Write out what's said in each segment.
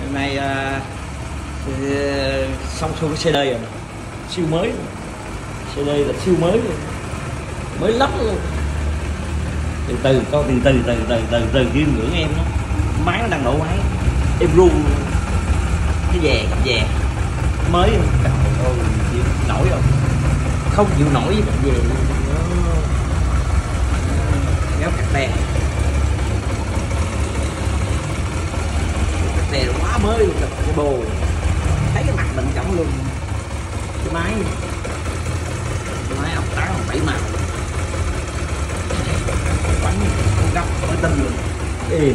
Hôm nay xong xuôi cái CD rồi, siêu mới rồi. CD là siêu mới luôn, mới lắp luôn. Từ từ coi, từ kim ngưỡng em nó, máy nó đang nổ máy, em ru cái về cặp về mới không? Trời ơi, chịu nổi không chịu nổi với cặp về kéo cặp đen, cặp đen quá mới luôn, cái bồ thấy cái mặt mình trọng luôn. Cái máy ốc 8 ốc 7 màu bắn không gấp mới tin luôn. Ê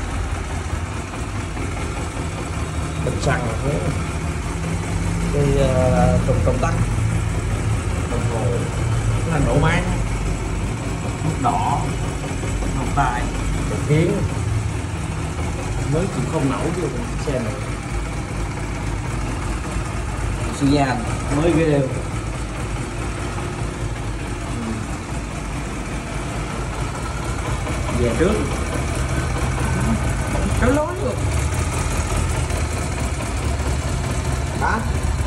bình xăng là thế. Cái công tắc đồng hồ nó nổ máy, nút đỏ không tay đèn kiến mới chịu không nổi chứ xe này. Xi nhan mới ghê về trước kéo lối luôn đó,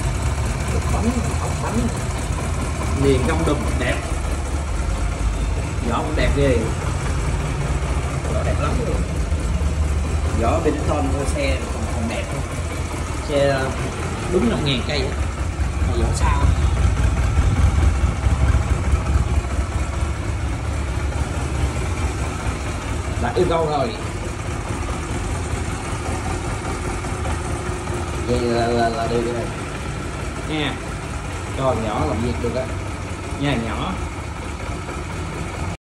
bánh liền trong đùm đẹp, vỏ cũng đẹp ghê, vỏ đẹp lắm luôn. Vỏ Benetton của xe còn đẹp không, xe đúng 5.000 cây mà vỏ sao đặt yêu cầu rồi. Vậy là được rồi nha, cho nhỏ làm việc được á nha, nhỏ